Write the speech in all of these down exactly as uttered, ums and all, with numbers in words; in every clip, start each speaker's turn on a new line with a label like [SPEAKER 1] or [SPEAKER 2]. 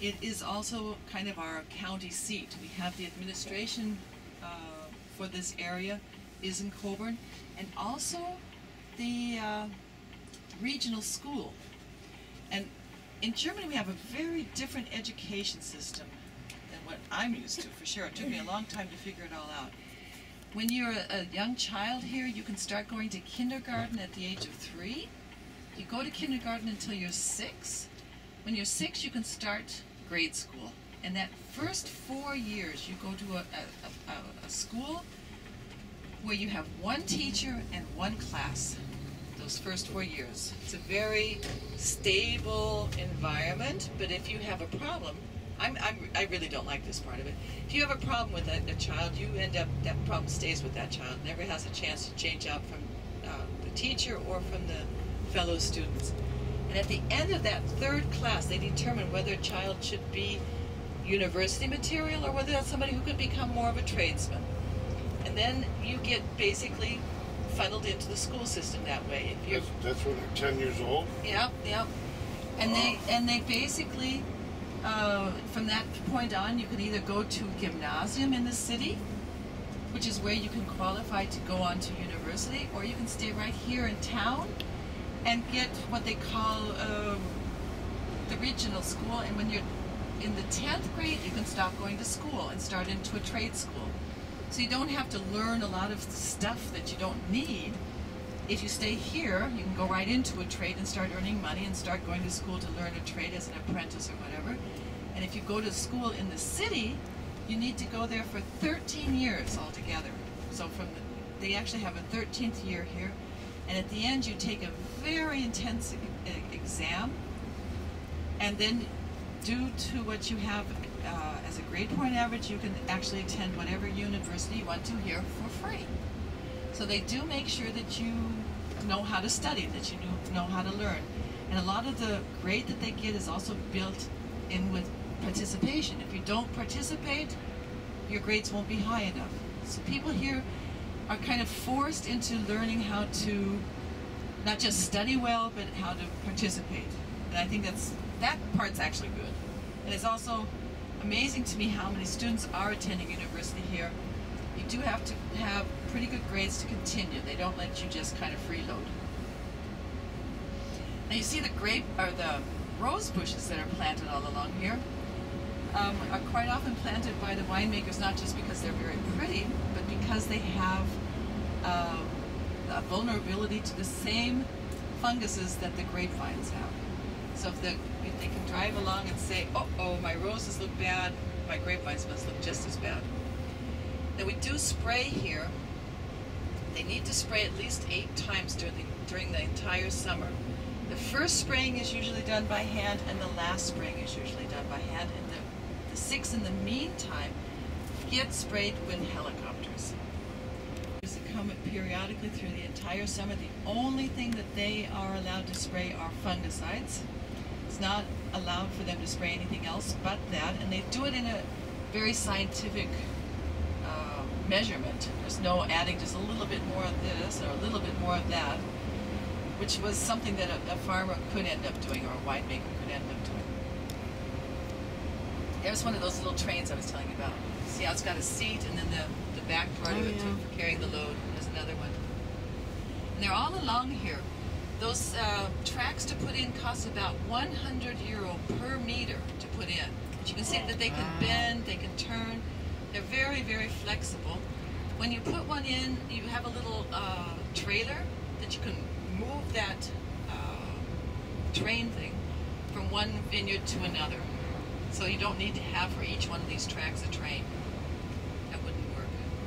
[SPEAKER 1] it is also kind of our county seat. We have the administration uh, for this area is in Coburn, and also the uh, regional school. And in Germany we have a very different education system than what I'm used to, for sure. It took me a long time to figure it all out. When you're a, a young child here, you can start going to kindergarten at the age of three. You go to kindergarten until you're six. When you're six, you can start grade school. And that first four years, you go to a, a, a, a school where you have one teacher and one class. Those first four years. It's a very stable environment, but if you have a problem, I'm, I'm, I really don't like this part of it. If you have a problem with a, a child, you end up, that problem stays with that child. Never has a chance to change out from uh, the teacher or from the fellow students. And at the end of that third class, they determine whether a child should be university material or whether that's somebody who could become more of a tradesman. And then you get basically funneled into the school system that way. If you're,
[SPEAKER 2] that's, that's when they're ten years old?
[SPEAKER 1] Yep, yep. And they, and they basically, uh, from that point on, you can either go to gymnasium in the city, which is where you can qualify to go on to university, or you can stay right here in town and get what they call um, the regional school. And when you're in the tenth grade, you can stop going to school and start into a trade school. So you don't have to learn a lot of stuff that you don't need. If you stay here, you can go right into a trade and start earning money and start going to school to learn a trade as an apprentice or whatever. And if you go to school in the city, you need to go there for thirteen years altogether. So from the, they actually have a thirteenth year here. And at the end, you take a very intense e exam. And then due to what you have uh, as a grade point average, you can actually attend whatever university you want to here for free. So they do make sure that you know how to study, that you know how to learn. And a lot of the grade that they get is also built in with participation. If you don't participate, your grades won't be high enough. So people here are kind of forced into learning how to not just study well, but how to participate. And I think that's, that part's actually good. And it's also amazing to me how many students are attending university here. You do have to have pretty good grades to continue. They don't let you just kind of freeload. Now you see the grape, or the rose bushes that are planted all along here um, are quite often planted by the winemakers, not just because they're very pretty, but because they have um, a vulnerability to the same funguses that the grapevines have. So if, the, if they can drive along and say, oh, oh, my roses look bad, my grapevines must look just as bad. Now we do spray here. They need to spray at least eight times during the, during the entire summer. The first spraying is usually done by hand, and the last spraying is usually done by hand. And the, the six in the meantime get sprayed with helicopters. They come periodically through the entire summer. The only thing that they are allowed to spray are fungicides. It's not allowed for them to spray anything else but that, and they do it in a very scientific uh, measurement. There's no adding just a little bit more of this or a little bit more of that, which was something that a, a farmer could end up doing, or a winemaker could end up doing. There's one of those little trains I was telling you about. See how it's got a seat, and then the, the back part
[SPEAKER 3] oh,
[SPEAKER 1] of it
[SPEAKER 3] yeah.
[SPEAKER 1] to carrying the load. There's another one. And they're all along here. Those uh, tracks to put in cost about one hundred euro per meter to put in. But you can see that they can bend, they can turn. They're very, very flexible. When you put one in, you have a little uh, trailer that you can move that uh, train thing from one vineyard to another. So you don't need to have for each one of these tracks a train. That wouldn't work.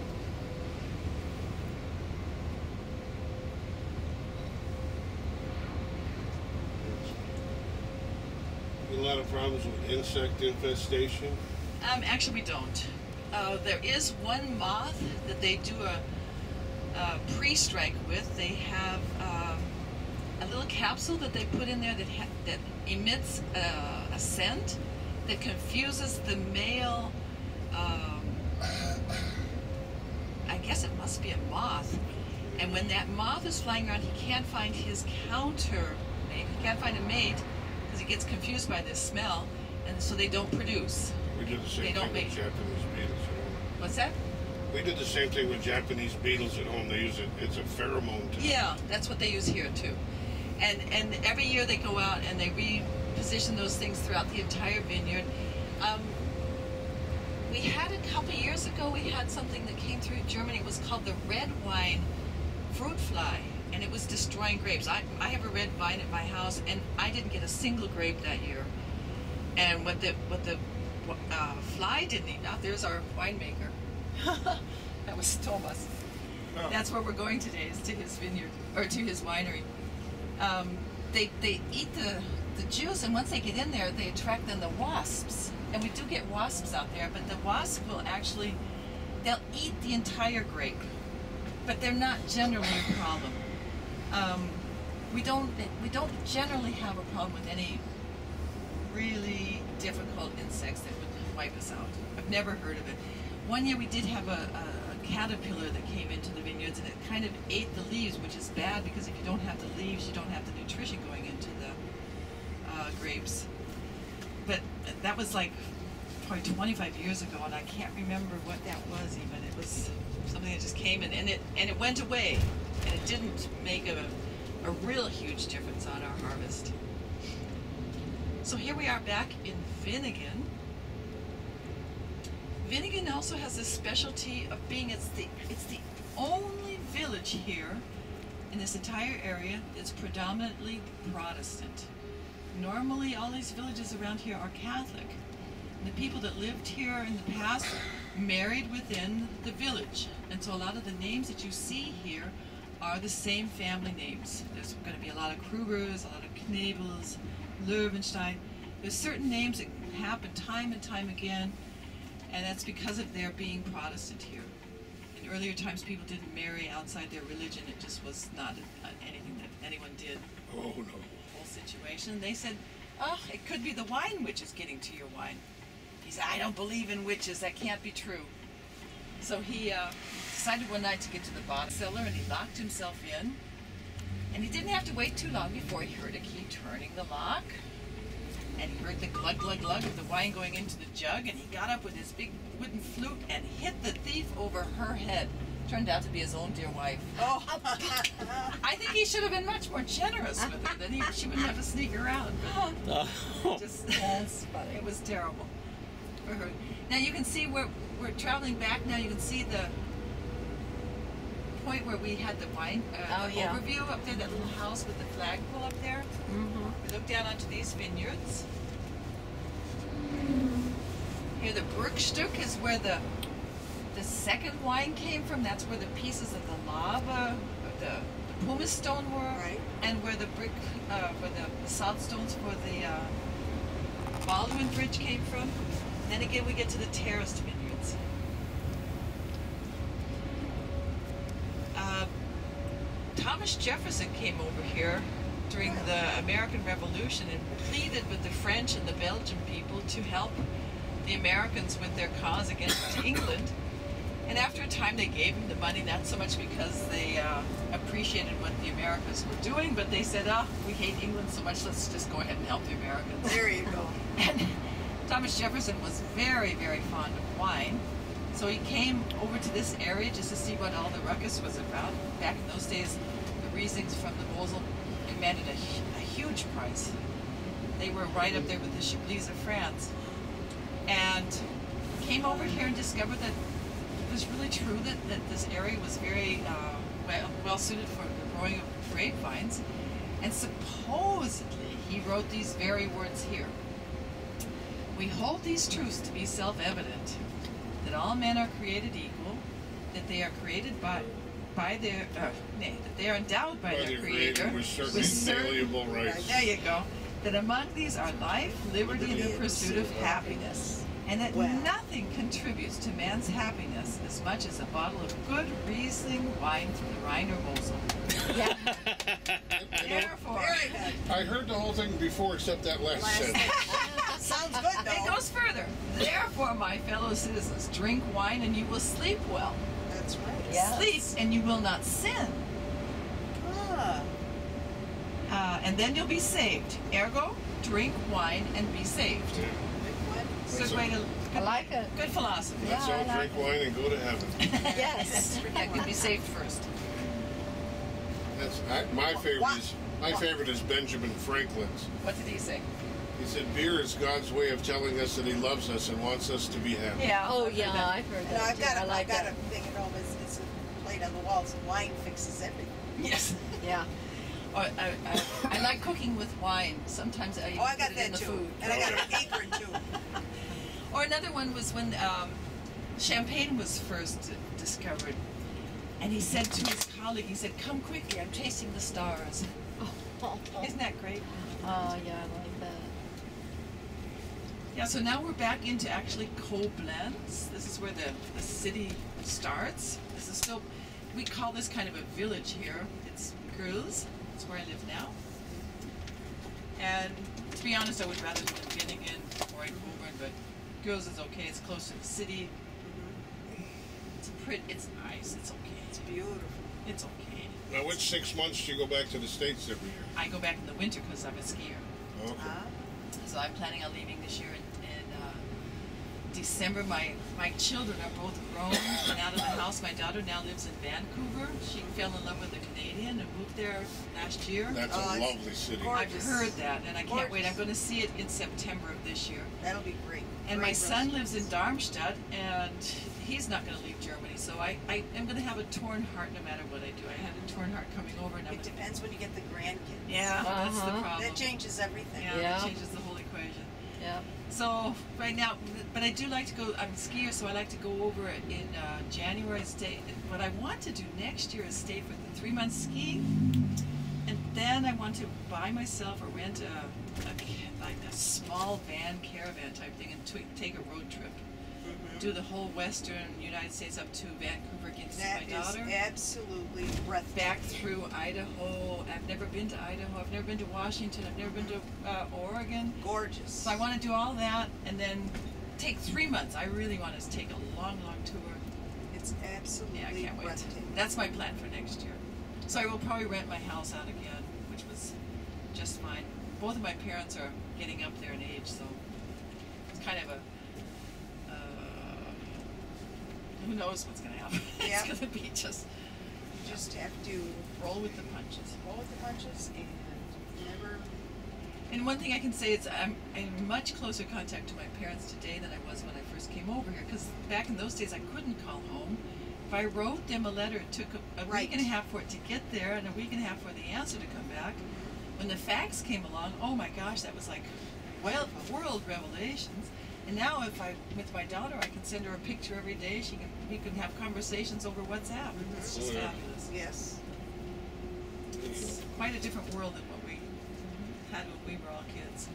[SPEAKER 2] A lot of problems with insect infestation?
[SPEAKER 1] Um, actually, we don't. Uh, there is one moth that they do a, a pre-strike with. They have um, a little capsule that they put in there that, ha that emits uh, a scent that confuses the male, um, I guess it must be a moth. And when that moth is flying around, he can't find his counter mate. He can't find a mate because he gets confused by this smell. and so they don't produce.
[SPEAKER 2] We did the same
[SPEAKER 1] They
[SPEAKER 2] thing
[SPEAKER 1] don't
[SPEAKER 2] with
[SPEAKER 1] make-
[SPEAKER 2] Japanese beetles at home.
[SPEAKER 1] What's that?
[SPEAKER 2] We did the same thing with Japanese beetles at home. They use it. It's a pheromone. To
[SPEAKER 1] Yeah, that's what they use here too. And and every year they go out and they reposition those things throughout the entire vineyard. Um, we had a couple years ago, we had something that came through Germany. It was called the red wine fruit fly, and it was destroying grapes. I, I have a red vine at my house, and I didn't get a single grape that year. And what the what the uh, fly didn't eat. Now there's our winemaker. That was Thomas.
[SPEAKER 2] Oh.
[SPEAKER 1] That's where we're going today, is to his vineyard, or to his winery. Um, they they eat the, the juice, and once they get in there, they attract then the wasps. And we do get wasps out there, but the wasp will actually, they'll eat the entire grape. But they're not generally a problem. Um, we don't we don't generally have a problem with any really difficult insects that would wipe us out. I've never heard of it. One year we did have a, a, a caterpillar that came into the vineyards, and it kind of ate the leaves, which is bad because if you don't have the leaves, you don't have the nutrition going into the uh, grapes. But that was like probably twenty-five years ago, and I can't remember what that was even. It was something that just came in, and it and it went away, and it didn't make a, a real huge difference on our harvest. So here we are back in Viningen. Viningen also has this specialty of being it's the it's the only village here in this entire area that's predominantly Protestant. Normally all these villages around here are Catholic. And the people that lived here in the past married within the village. And so a lot of the names that you see here are the same family names. There's going to be a lot of Krugers, a lot of Knebels, Löwenstein. There's certain names that happen time and time again, and that's because of their being Protestant here. In earlier times, people didn't marry outside their religion. It just was not uh, anything that anyone did.
[SPEAKER 2] Oh, no.
[SPEAKER 1] Whole situation. They said, oh, it could be the wine witch is getting to your wine. He said, I don't believe in witches. That can't be true. So he uh, decided one night to get to the bottom cellar, and he locked himself in. And he didn't have to wait too long before he heard a key turning the lock. And he heard the glug, glug, glug of the wine going into the jug, and he got up with his big wooden flute and hit the thief over her head. Turned out to be his own dear wife. Oh, I think he should have been much more generous with her. Then he, she wouldn't have to sneak around. But just, that's funny. It was terrible for her. Now you can see we're we're traveling back. Now you can see the point where we had the wine uh,
[SPEAKER 3] Oh,
[SPEAKER 1] the
[SPEAKER 3] yeah.
[SPEAKER 1] overview up there. That little house with the flagpole up there.
[SPEAKER 3] Mm-hmm.
[SPEAKER 1] We look down onto these vineyards. Here, the Bruchstück is where the the second wine came from. That's where the pieces of the lava, or the, the pumice stone were,
[SPEAKER 3] Right.
[SPEAKER 1] and where the brick, uh, where the, the salt stones for the uh, Baldwin Bridge came from. And then again, we get to the terraced vineyards. Uh, Thomas Jefferson came over here during the American Revolution and pleaded with the French and the Belgian people to help the Americans with their cause against England. And after a time they gave him the money, not so much because they uh, appreciated what the Americans were doing, but they said, oh, we hate England so much, let's just go ahead and help the Americans.
[SPEAKER 3] There you go.
[SPEAKER 1] And Thomas Jefferson was very, very fond of wine. So he came over to this area just to see what all the ruckus was about. Back in those days, the Rieslings from the Moselle commanded a, a huge price. They were right up there with the Chablis of France. And came over here and discovered that it was really true that, that this area was very uh, well, well suited for the growing of grapevines. And supposedly he wrote these very words here. We hold these truths to be self-evident, that all men are created equal, that they are created by by their, uh, nay, that they are endowed by,
[SPEAKER 2] By
[SPEAKER 1] their
[SPEAKER 2] their
[SPEAKER 1] Creator
[SPEAKER 2] Creator with certain
[SPEAKER 1] certain-
[SPEAKER 2] inalienable rights.
[SPEAKER 1] There you go. That among these are life, liberty, and the pursuit of happiness. And that
[SPEAKER 3] Wow.
[SPEAKER 1] nothing contributes to man's happiness as much as a bottle of good Riesling wine from the Rhine or Moselle.
[SPEAKER 3] Yeah.
[SPEAKER 1] Therefore,
[SPEAKER 3] Very good.
[SPEAKER 2] I heard the whole thing before except that last,
[SPEAKER 3] Last
[SPEAKER 2] sentence.
[SPEAKER 3] Sounds good,
[SPEAKER 1] it
[SPEAKER 3] though.
[SPEAKER 1] goes further. Therefore, my fellow citizens, drink wine and you will sleep well.
[SPEAKER 3] That's right.
[SPEAKER 4] Yes.
[SPEAKER 1] Sleep and you will not sin.
[SPEAKER 3] Ah,
[SPEAKER 1] Uh, and then you'll be saved. Ergo, drink wine and be saved. way to.
[SPEAKER 4] I like it.
[SPEAKER 1] Good philosophy.
[SPEAKER 4] Yeah,
[SPEAKER 2] Let's all
[SPEAKER 4] I like
[SPEAKER 2] drink
[SPEAKER 4] it.
[SPEAKER 2] wine and go to heaven.
[SPEAKER 3] Yes.
[SPEAKER 1] Yeah, can be saved first.
[SPEAKER 2] That's I, my favorite.
[SPEAKER 3] What?
[SPEAKER 2] Is my favorite is Benjamin Franklin's.
[SPEAKER 1] What did he say?
[SPEAKER 2] He said, "Beer is God's way of telling us that He loves us and wants us to be happy."
[SPEAKER 1] Yeah.
[SPEAKER 4] Oh
[SPEAKER 1] I've heard
[SPEAKER 4] yeah,
[SPEAKER 1] that.
[SPEAKER 4] I've heard
[SPEAKER 3] And
[SPEAKER 4] that.
[SPEAKER 3] I've
[SPEAKER 4] too.
[SPEAKER 3] got, a,
[SPEAKER 4] I like
[SPEAKER 3] I've got
[SPEAKER 4] that.
[SPEAKER 3] a thing at home. It's, it's a plate on the walls. Wine fixes everything.
[SPEAKER 1] Yes.
[SPEAKER 4] Yeah.
[SPEAKER 1] Or, I, I, I like cooking with wine. Sometimes I even
[SPEAKER 3] Oh, I
[SPEAKER 1] put
[SPEAKER 3] got
[SPEAKER 1] it in
[SPEAKER 3] that
[SPEAKER 1] the
[SPEAKER 3] too.
[SPEAKER 1] food.
[SPEAKER 3] And I got an apron too.
[SPEAKER 1] Or another one was when um, champagne was first discovered. And he said to his colleague, he said, "Come quickly, I'm tasting the stars."
[SPEAKER 4] Oh,
[SPEAKER 1] Isn't that great?
[SPEAKER 4] oh yeah, I like that.
[SPEAKER 1] Yeah, so now we're back into actually Koblenz. This is where the, the city starts. This is still, we call this kind of a village here. It's Grils. That's where I live now. And to be honest, I would rather live in Viking or in Kobern, but Grils is okay. It's close to the city. It's pretty, it's nice. It's okay.
[SPEAKER 3] It's beautiful.
[SPEAKER 1] It's okay.
[SPEAKER 2] Now, which six months do you go back to the States every year?
[SPEAKER 1] I go back in the winter because I'm a skier.
[SPEAKER 2] Okay.
[SPEAKER 3] Uh,
[SPEAKER 1] So I'm planning on leaving this year in, in uh, December. My my children are both grown and out of the house. My daughter now lives in Vancouver. She fell in love with a Canadian and moved there last year.
[SPEAKER 2] That's
[SPEAKER 3] Oh,
[SPEAKER 2] a
[SPEAKER 3] it's
[SPEAKER 2] lovely city.
[SPEAKER 3] gorgeous.
[SPEAKER 1] I've heard that, and I can't wait.
[SPEAKER 3] Gorgeous.
[SPEAKER 1] I'm going to see it in September of this year.
[SPEAKER 3] that'll be great.
[SPEAKER 1] And
[SPEAKER 3] Great
[SPEAKER 1] my son
[SPEAKER 3] restaurants.
[SPEAKER 1] lives in Darmstadt, and he's not going to leave Germany. So I, I am going to have a torn heart no matter what I do. I had a torn heart coming over, and I'm
[SPEAKER 3] It
[SPEAKER 1] gonna,
[SPEAKER 3] depends when you get the grandkids.
[SPEAKER 1] yeah, that's the
[SPEAKER 4] Uh-huh.
[SPEAKER 1] problem.
[SPEAKER 3] That changes everything.
[SPEAKER 1] Yeah,
[SPEAKER 4] Yeah.
[SPEAKER 1] that changes the whole equation.
[SPEAKER 4] Yeah.
[SPEAKER 1] So right now, but I do like to go. I'm a skier, so I like to go over in uh, January. Stay. What I want to do next year is stay for the three months skiing, and then I want to buy myself or rent a, a ca- like a small van caravan type thing and t- take a road trip.
[SPEAKER 3] Mhm.
[SPEAKER 1] Do the whole western United States up to Vancouver, get to see
[SPEAKER 3] That
[SPEAKER 1] my
[SPEAKER 3] is
[SPEAKER 1] daughter.
[SPEAKER 3] absolutely breathtaking.
[SPEAKER 1] Back through Idaho. I've never been to Idaho. I've never been to Washington. I've never been to uh, Oregon.
[SPEAKER 3] Gorgeous.
[SPEAKER 1] So I want to do all that and then take three months. I really want to take a long, long tour.
[SPEAKER 3] It's absolutely
[SPEAKER 1] Yeah, I can't wait.
[SPEAKER 3] breathtaking.
[SPEAKER 1] That's my plan for next year. So I will probably rent my house out again, which was just fine. Both of my parents are getting up there in age, so it's kind of a uh, who knows what's going to happen.
[SPEAKER 3] Yeah.
[SPEAKER 1] It's going to be just
[SPEAKER 3] You just have to
[SPEAKER 1] roll with the punches.
[SPEAKER 3] roll with the punches and never.
[SPEAKER 1] And one thing I can say is I'm in much closer contact to my parents today than I was when I first came over here. Because back in those days, I couldn't call home. If I wrote them a letter, it took a, a
[SPEAKER 3] Right.
[SPEAKER 1] week and a half for it to get there, and a week and a half for the answer to come back. When the fax came along, oh my gosh, that was like, well, world revelations. And now, if I with my daughter, I can send her a picture every day. She can we can have conversations over WhatsApp. It's just
[SPEAKER 2] Oh, yeah.
[SPEAKER 1] fabulous.
[SPEAKER 3] Yes.
[SPEAKER 1] It's quite a different world than what we had when we were all kids.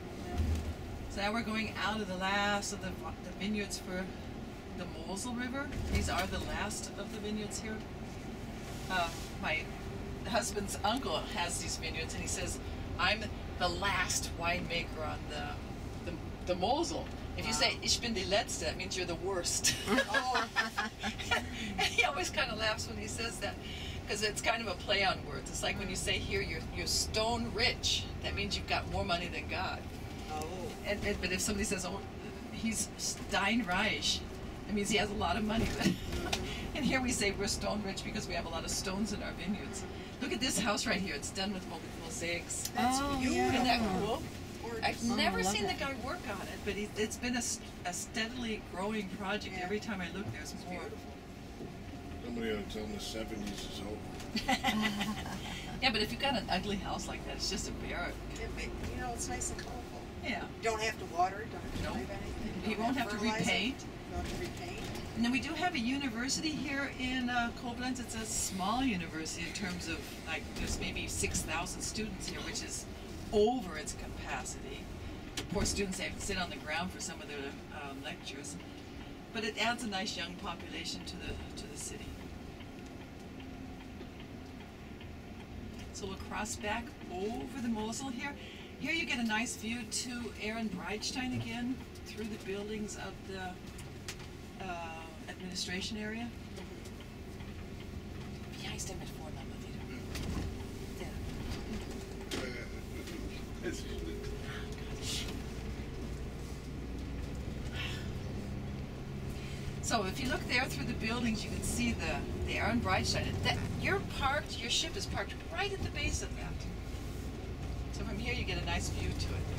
[SPEAKER 1] So now we're going out of the last of the, the vineyards for the Moselle River. These are the last of the vineyards here. Um, my husband's uncle has these vineyards, and he says, "I'm the last winemaker on the the, the Moselle." If you say "Ich bin die Letzte," that means you're the worst.
[SPEAKER 3] Oh,
[SPEAKER 1] He always kind of laughs when he says that, because it's kind of a play on words. It's like when you say here you're you're stone rich. That means you've got more money than God.
[SPEAKER 3] oh.
[SPEAKER 1] And, and but if somebody says, "Oh, he's steinreich," it means he has a lot of money. And here we say we're stone rich because we have a lot of stones in our vineyards. Look at this house right here. It's done with mo- mosaics.
[SPEAKER 3] That's
[SPEAKER 4] Oh,
[SPEAKER 3] beautiful.
[SPEAKER 4] yeah.
[SPEAKER 1] Isn't that cool?
[SPEAKER 3] Gorgeous.
[SPEAKER 1] I've
[SPEAKER 4] Oh,
[SPEAKER 1] never
[SPEAKER 4] I love
[SPEAKER 1] seen the
[SPEAKER 4] it.
[SPEAKER 1] guy work on it, but he, it's been a, s- a steadily growing project.
[SPEAKER 3] Yeah.
[SPEAKER 1] Every time I look, there's
[SPEAKER 3] It's
[SPEAKER 1] more.
[SPEAKER 3] beautiful.
[SPEAKER 2] Somebody ought to tell them the seventies is over.
[SPEAKER 1] Yeah, but if you've got an ugly house like that, it's just a barrack.
[SPEAKER 3] Yeah, but, you know, it's nice and colorful.
[SPEAKER 1] Yeah.
[SPEAKER 3] You don't have to water it. Don't have to
[SPEAKER 1] Nope.
[SPEAKER 3] worry about anything.
[SPEAKER 1] You
[SPEAKER 3] don't
[SPEAKER 1] won't have to
[SPEAKER 3] fertilize it,
[SPEAKER 1] repaint.
[SPEAKER 3] You don't have to repaint.
[SPEAKER 1] And then we do have a university here in uh, Koblenz. It's a small university in terms of, like, there's maybe six thousand students here, which is over its capacity. Poor students have to sit on the ground for some of their um, lectures. But it adds a nice young population to the to the city. So we'll cross back over the Moselle here. Here you get a nice view to Aaron Breitstein again through the buildings of the uh, administration area. Wie heißt der mit Vornamen wieder? Der. So if you look there through the buildings, you can see the the Aaron Breitstein. That you're parked. Your ship is parked right at the base of that. So from here, you get a nice view to it.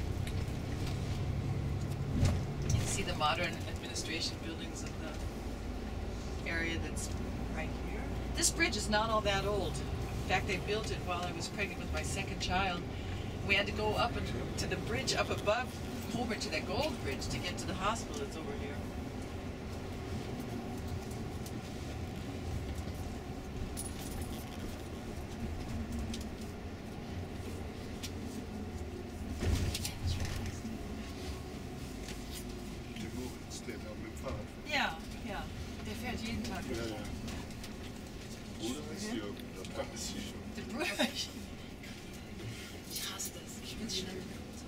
[SPEAKER 1] You can see the modern administration buildings of the area that's right here. This bridge is not all that old. In fact, they built it while I was pregnant with my second child. We had to go up and to the bridge up above Kobern, to that gold bridge, to get to the hospital that's over here. Ja, ja. Der fährt jeden Tag.
[SPEAKER 2] Ja, ja. Bruder ist hier, das kann ich sicher.
[SPEAKER 1] Der Bruder. Ich hasse das. Ich bin schnell.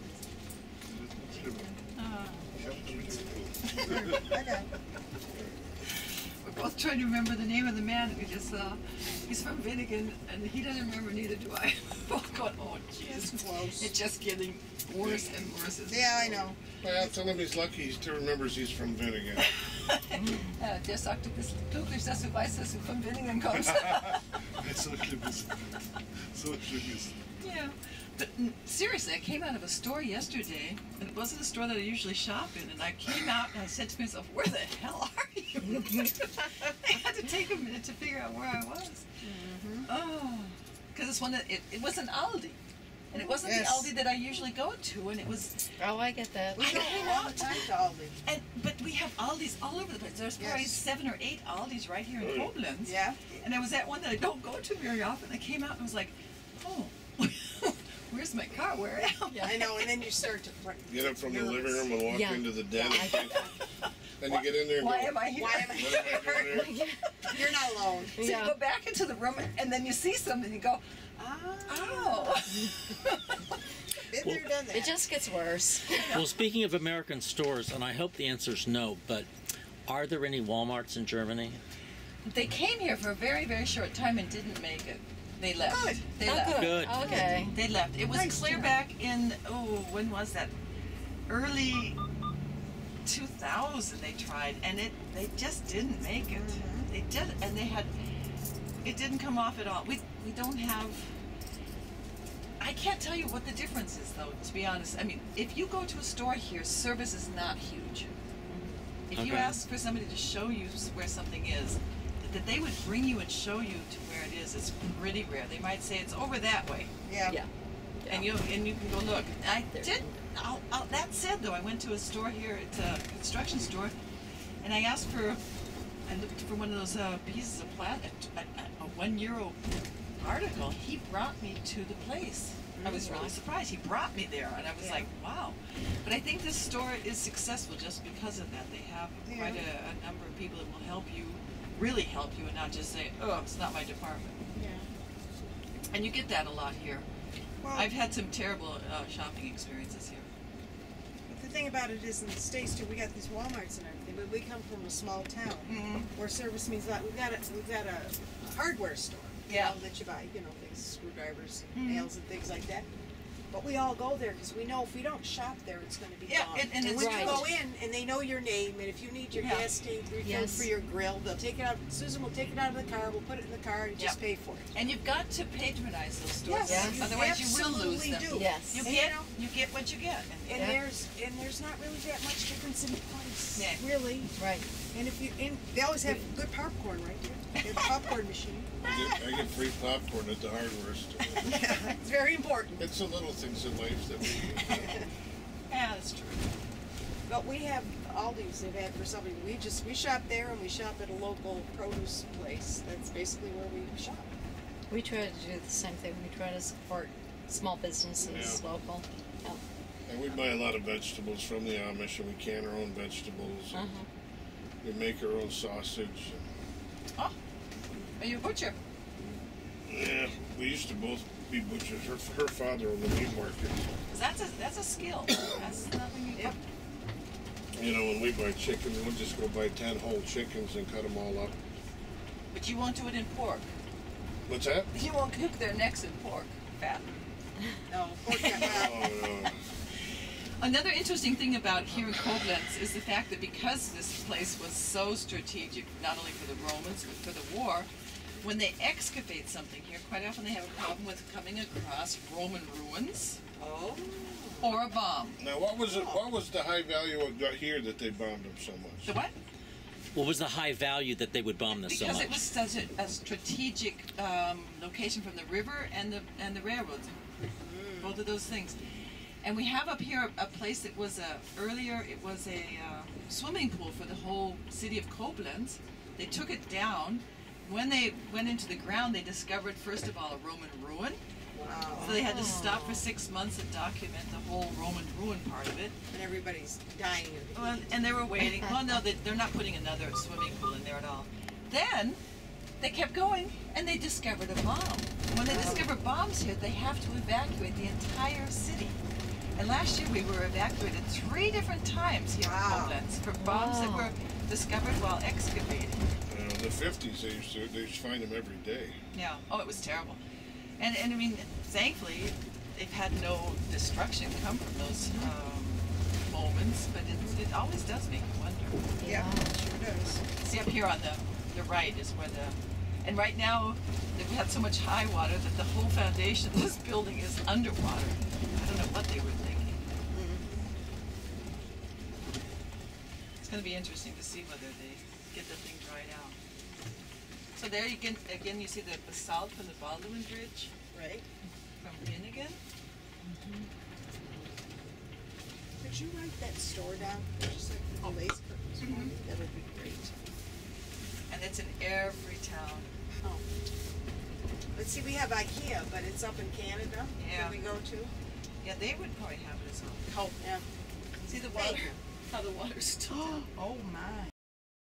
[SPEAKER 1] Ah.
[SPEAKER 2] Ich hab damit zu tun.
[SPEAKER 3] Okay.
[SPEAKER 1] We're both trying to remember the name of the man that we just saw. He's from Viking, and he doesn't remember, neither do I. Both going, oh jeez.
[SPEAKER 3] It's close.
[SPEAKER 1] It's just getting worse and worse. As
[SPEAKER 3] Yeah, I know.
[SPEAKER 2] Well, tell him he's lucky he still remembers he's from Vinegar.
[SPEAKER 1] Ja, der sagte, bist glücklich, dass du weißt, dass du von Viking kommst.
[SPEAKER 2] So schlimm ist. So schlimm ist.
[SPEAKER 1] Yeah. But mm, seriously, I came out of a store yesterday, and it wasn't a store that I usually shop in, and I came out and I said to myself, where the hell are you? I had to take a minute to figure out where I was.
[SPEAKER 3] Mm-hmm.
[SPEAKER 1] Oh, because it's one that, it, it was an Aldi. And it wasn't
[SPEAKER 3] Yes.
[SPEAKER 1] the Aldi that I usually go to, and it was,
[SPEAKER 4] Oh, I get that.
[SPEAKER 3] We go all the time to Aldi.
[SPEAKER 1] and but we have Aldis all over the place. There's probably
[SPEAKER 3] Yes.
[SPEAKER 1] seven or eight Aldis right here in
[SPEAKER 2] Oh, yeah.
[SPEAKER 1] Koblenz.
[SPEAKER 3] Yeah.
[SPEAKER 1] And there was that one that I don't go to very often. I came out and was like, oh, where's my car? Where am I?
[SPEAKER 3] I know, and then you start to.
[SPEAKER 2] Get up from the
[SPEAKER 3] Nervous.
[SPEAKER 2] living room and walk
[SPEAKER 4] Yeah.
[SPEAKER 2] into the den.
[SPEAKER 4] I
[SPEAKER 2] And
[SPEAKER 4] get that.
[SPEAKER 2] then you get in there and
[SPEAKER 1] Why
[SPEAKER 2] go,
[SPEAKER 1] am I here?
[SPEAKER 3] Why am I
[SPEAKER 2] what am I doing here?
[SPEAKER 3] You're not alone.
[SPEAKER 1] So
[SPEAKER 4] Yeah.
[SPEAKER 1] you go back into the room and then you see something and you go, oh.
[SPEAKER 3] Been there, done that.
[SPEAKER 4] It just gets worse.
[SPEAKER 5] Well, speaking of American stores, and I hope the answer is no, but are there any Walmarts in Germany?
[SPEAKER 1] They came here for a very, very short time and didn't make it. They left.
[SPEAKER 3] Good.
[SPEAKER 1] They
[SPEAKER 4] Oh,
[SPEAKER 1] left.
[SPEAKER 5] Good.
[SPEAKER 4] Okay.
[SPEAKER 1] They left. It was
[SPEAKER 3] Nice
[SPEAKER 1] clear
[SPEAKER 3] job.
[SPEAKER 1] back in, oh, when was that? Early two thousand they tried, and it they just didn't make it.
[SPEAKER 3] Mhm.
[SPEAKER 1] They did, and they had, it didn't come off at all. We we don't have, I can't tell you what the difference is, though, to be honest. I mean, if you go to a store here, service is not huge. If you
[SPEAKER 5] Okay.
[SPEAKER 1] ask for somebody to show you where something is, that they would bring you and show you to where it is, it's pretty rare. They might say it's over that way,
[SPEAKER 3] Yeah.
[SPEAKER 4] Yeah.
[SPEAKER 1] and you and you can go look. I
[SPEAKER 4] There.
[SPEAKER 1] did. I'll, I'll, that said, though, I went to a store here, it's a construction store, and I asked for, I looked for one of those uh, pieces of plastic, a, a, a one euro article. He brought me to the place. I was really surprised. He brought me there, and I was
[SPEAKER 3] Yeah.
[SPEAKER 1] like, wow. But I think this store is successful just because of that. They have
[SPEAKER 3] Yeah.
[SPEAKER 1] quite a, a number of people that will help you, really help you, and not just say, oh, it's not my department.
[SPEAKER 3] Yeah.
[SPEAKER 1] And you get that a lot here.
[SPEAKER 3] Well,
[SPEAKER 1] I've had some terrible uh, shopping experiences here.
[SPEAKER 3] but the thing about it is, in the States too, we got these Walmarts and everything, but we come from a small town
[SPEAKER 1] Mm-hmm.
[SPEAKER 3] where service means that we've got a we've got a hardware store. you
[SPEAKER 1] Yeah.
[SPEAKER 3] know, that you buy, you know, things, screwdrivers, and
[SPEAKER 1] Mhm.
[SPEAKER 3] nails, and things like that. But we all go there because we know if we don't shop there, it's going to be
[SPEAKER 1] Yeah,
[SPEAKER 3] gone.
[SPEAKER 1] and- and it's
[SPEAKER 3] when
[SPEAKER 4] right.
[SPEAKER 3] you go in, and they know your name, and if you need your
[SPEAKER 1] Yeah.
[SPEAKER 3] gas tank refilled
[SPEAKER 4] Yes.
[SPEAKER 3] for your grill, they'll take it out. Susan will take it out of the car. We'll put it in the car and just
[SPEAKER 1] Yep.
[SPEAKER 3] pay for it.
[SPEAKER 1] And you've got to patronize those stores.
[SPEAKER 3] Yes,
[SPEAKER 4] you
[SPEAKER 1] Otherwise, you will lose
[SPEAKER 3] absolutely
[SPEAKER 1] them.
[SPEAKER 3] do.
[SPEAKER 4] Yes.
[SPEAKER 1] You
[SPEAKER 3] And
[SPEAKER 1] get,
[SPEAKER 3] you know,
[SPEAKER 1] you get what you get.
[SPEAKER 3] and
[SPEAKER 4] Yeah.
[SPEAKER 3] there's and there's not really that much difference in price,
[SPEAKER 1] Yeah.
[SPEAKER 3] really.
[SPEAKER 4] Right.
[SPEAKER 3] And if you and they always have good popcorn right there. They have a popcorn machine.
[SPEAKER 2] I get, I get free popcorn at the hardware store.
[SPEAKER 3] Yeah, it's very important.
[SPEAKER 2] It's the little things in life that we do.
[SPEAKER 1] Yeah, that's true.
[SPEAKER 3] But we have Aldi's they've had for something. We just we shop there and we shop at a local produce place. That's basically where we shop.
[SPEAKER 4] We try to do the same thing. We try to support small businesses,
[SPEAKER 2] Yeah.
[SPEAKER 4] local. Yeah.
[SPEAKER 2] And we buy a lot of vegetables from the Amish, and we can our own vegetables. And
[SPEAKER 4] Uh-huh.
[SPEAKER 2] we make our own sausage.
[SPEAKER 1] Oh, are you a butcher?
[SPEAKER 2] Yeah, we used to both be butchers. Her, her father owned the meat market.
[SPEAKER 1] 'Cause that's a that's a skill. That's nothing you
[SPEAKER 3] Yep.
[SPEAKER 2] You know, when we buy chicken, we'll just go buy ten whole chickens and cut them all up.
[SPEAKER 1] But you won't do it in pork.
[SPEAKER 2] What's that?
[SPEAKER 1] You won't cook their necks in pork fat.
[SPEAKER 3] No, pork got
[SPEAKER 2] Oh, no.
[SPEAKER 1] Another interesting thing about here in Koblenz is the fact that because this place was so strategic, not only for the Romans, but for the war, when they excavate something here, quite often they have a problem with coming across Roman ruins
[SPEAKER 3] Oh.
[SPEAKER 1] or a bomb.
[SPEAKER 2] Now, what was it? What was the high value of got here that they bombed them so much?
[SPEAKER 1] The what?
[SPEAKER 5] What was the high value that they would bomb this so
[SPEAKER 1] Because
[SPEAKER 5] much?
[SPEAKER 1] it was such a, a strategic um, location from the river and the and the railroads, both of those things. And we have up here a, a place that was a earlier. It was a uh, swimming pool for the whole city of Koblenz. They took it down. When they went into the ground, they discovered first of all a Roman ruin.
[SPEAKER 3] Wow.
[SPEAKER 1] So they had to stop for six months and document the whole Roman ruin part of it.
[SPEAKER 3] And everybody's dying of the
[SPEAKER 1] Well,
[SPEAKER 3] heat.
[SPEAKER 1] and they were waiting. Well, no, they, they're not putting another swimming pool in there at all. Then they kept going, and they discovered a bomb. When they discover bombs here, they have to evacuate the entire city. And last year we were evacuated three different times here
[SPEAKER 3] Wow.
[SPEAKER 1] in Koblenz for bombs that
[SPEAKER 4] Wow.
[SPEAKER 1] were discovered while excavating.
[SPEAKER 2] Uh, in the fifties, they used to they used to find them every day.
[SPEAKER 1] Yeah. Oh, it was terrible. And and I mean, thankfully, they've had no destruction come from those um, moments. But it, it always does make you wonder.
[SPEAKER 3] Yeah, it sure does.
[SPEAKER 1] See up here on the the right is where the, and right now they've had so much high water that the whole foundation of this building is underwater. I don't know what they were thinking. It's going to be interesting to see whether they get the thing dried out. So there you can, again you see the basalt from the Baldwin Bridge
[SPEAKER 3] Right?
[SPEAKER 1] from Finnegan.
[SPEAKER 3] Could you write that store down? Just like the lace curtains.
[SPEAKER 1] Mhm.
[SPEAKER 3] That would be great.
[SPEAKER 1] And it's in every town.
[SPEAKER 3] Oh. But see, we have IKEA, but it's up in Canada
[SPEAKER 1] Yeah.
[SPEAKER 3] that we go to.
[SPEAKER 1] Yeah, they would probably have it as well. Oh,
[SPEAKER 3] Yeah.
[SPEAKER 1] see the water,
[SPEAKER 3] Thank you.
[SPEAKER 1] how the water's still down.
[SPEAKER 3] Oh my.